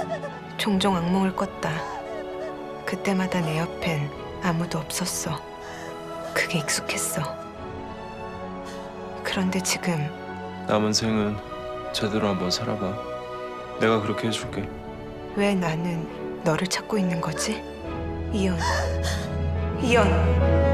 종종 악몽을 꿨다. 그때마다 내 옆엔 아무도 없었어. 그게 익숙했어. 그런데 지금 남은 생은 제대로 한번 살아봐. 내가 그렇게 해줄게. 왜 나는 너를 찾고 있는 거지? 이연. 이연.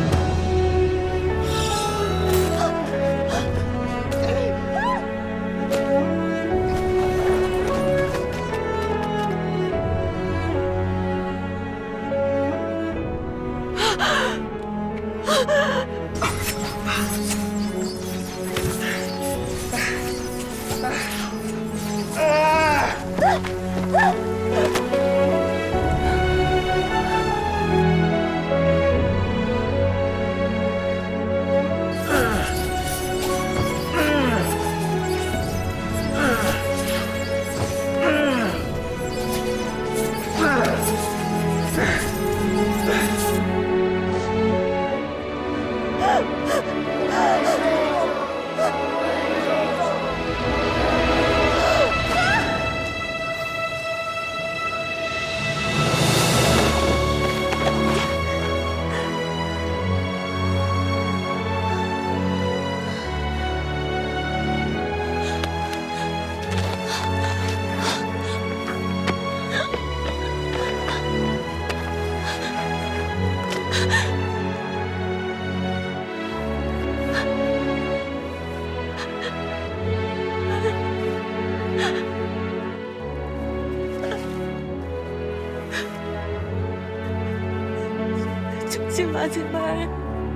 죽지 마, 제발.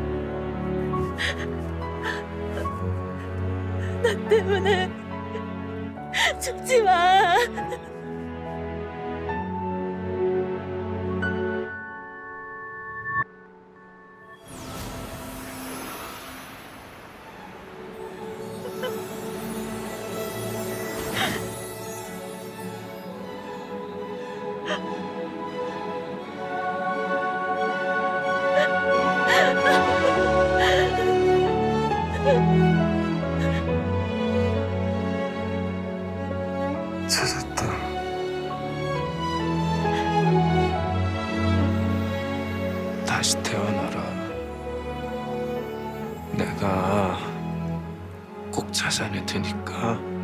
나 때문에 죽지 마. 찾았다. 다시 태어나라. 내가 꼭 찾아낼 테니까.